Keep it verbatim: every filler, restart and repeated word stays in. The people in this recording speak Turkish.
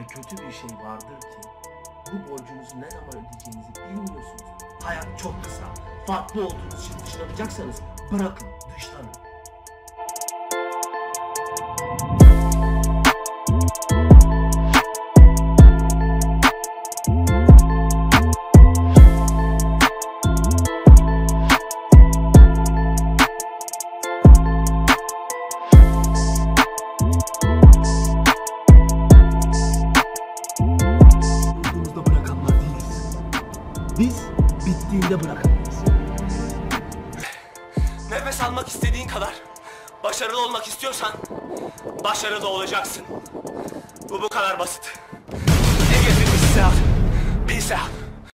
kadar kötü bir şey vardır ki bu borcunuzu ne zaman ödeyeceğinizi bilmiyorsunuz. Hayat çok kısa. Farklı olduğunuz için dışlanacaksanız bırakın, dışlanın. Biz bittiğinde bırakamayız. Nefes almak istediğin kadar başarılı olmak istiyorsan başarılı olacaksın. Bu bu kadar basit. Ne getirmiş Seyahat? Peace out.